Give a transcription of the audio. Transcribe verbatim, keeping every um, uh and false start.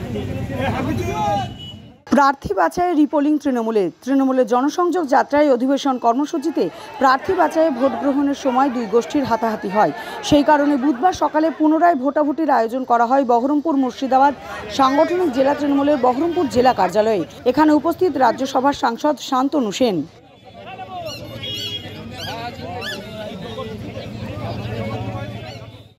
প্রার্থী বাছাইয়ে রিপোলিং তৃণমূলে তৃণমূলের জনসংযোগ যাত্রায় অধিবেশন কর্মসূচিতে প্রার্থী বাছাইয়ে ভোট গ্রহণের সময় দুই গোষ্ঠীর হাতাহাতি হয়। সেই কারণে বুধবার সকালে পুনরায় ভোটাভুটির আয়োজন করা হয় বহরমপুর মুর্শিদাবাদ সাংগঠনিক জেলা তৃণমূলের বহরমপুর জেলা কার্যালয়ে। এখানে উপস্থিত রাজ্যসভার সাংসদ শান্তনু সেন।